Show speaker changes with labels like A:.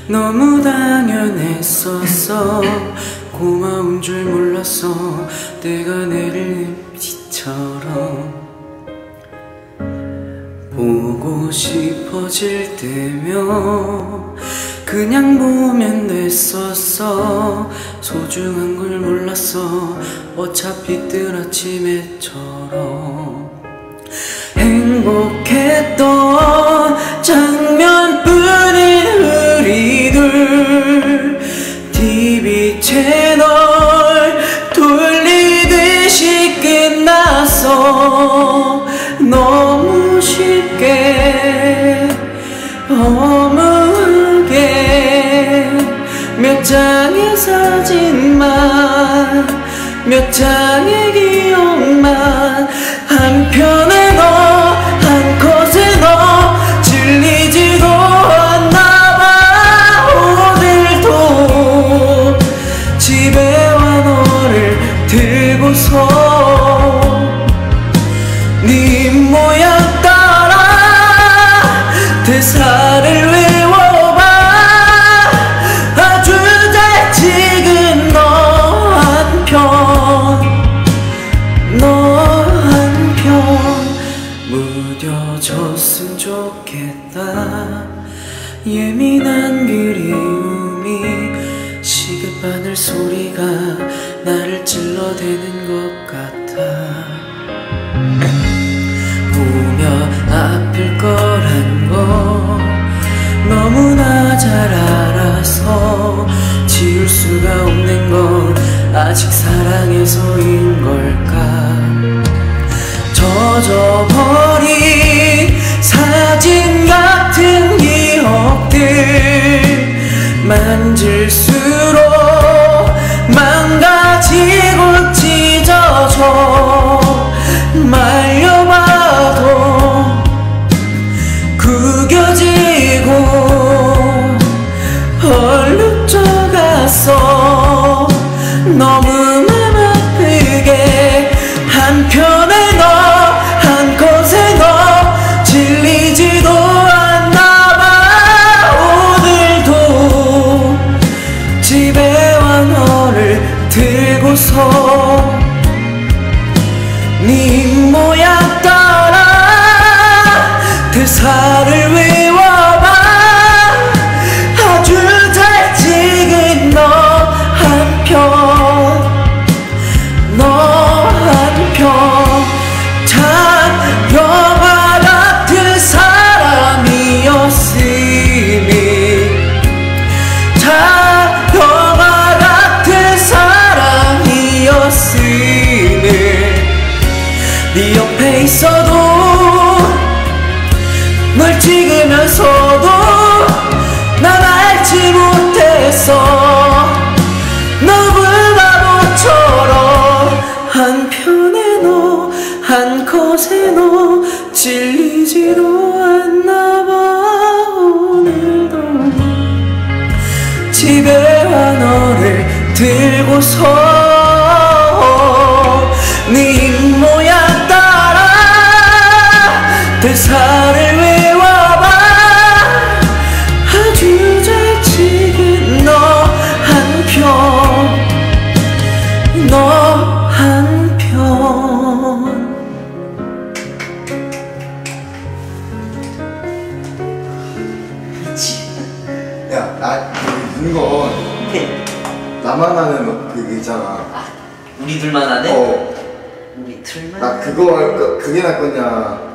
A: 너무 당연했었어. 고마운 줄 몰랐어. 때가 내리는 빛처럼 보고 싶어질 때면 그냥 보면 됐었어. 소중한 걸 몰랐어. 어차피 뜰 아침에처럼 행복했던 장면뿐인 우리들 TV 채널 돌리듯이 끝났어. 너무 쉽게 허무하게 몇 장의 사진만 몇 장의 기억만 한편에 너 한 컷에 너 질리지도 않나봐. 오늘도 집에 와 너를 들고서 네 모양 따라 대사를 외워봐. 아주 잘 찍은 너 한편 무뎌졌으면 좋겠다. 예민한 그리움이 시계바늘 소리가 나를 찔러대는 것 같아. 보며 아플 거란 거 너무나 잘 알아서 지울 수가 없는 건 아직 사랑해서인 걸까. 젖어버린 사진 같은 기억들 만질수록 망가지고 찢어져. 말려봐도 구겨지고 얼룩져갔어. 너무 맘 아프게 한편에 너 한 컷에 너 질리지도 않나봐. 오늘도 집에 와 너를 들고서 네 모양 따라 대사를 외워봐. 아주 잘 찍은 너 한편 참 영화 같은 사람이었으니 참 영화 같은 사람이었으니 네 옆에 있어도 널 찍으면서도 난 알지 못했어. 너무 바보처럼 한편에 너 한 컷에 너 질리지도 않나봐. 오늘도 집에 와 너를 들고서 네 모양 따라 대사를 외워봐. 아주 잘 찍은 너 한편 너 한편.
B: 야, 나 이거 나만 아는 그게 있잖아.
C: 아, 우리 둘만 아네?
B: 우리
C: 둘만.
B: 나 그거 할 거, 그게 날 거냐